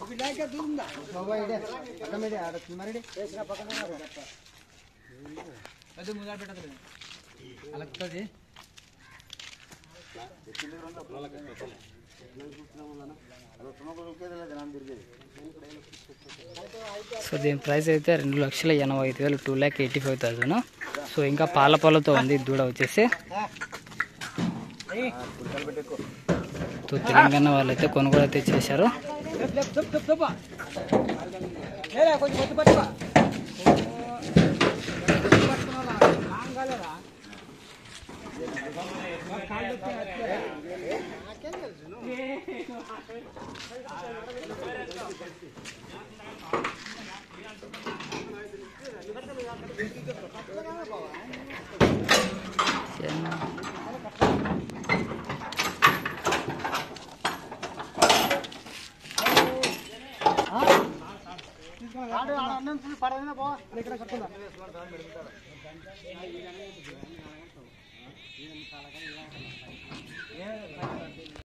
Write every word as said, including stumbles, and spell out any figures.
So దీని price అయితే రెండు లక్షల ఎనభై ఐదు వేలు two lakh eighty five thousand. So ఇంకా పాల పాలతో ఉంది దూడ వచ్చేసి. సో తెలంగాణ వాళ్ళైతే కొనుగోలు అయితే చేశారు.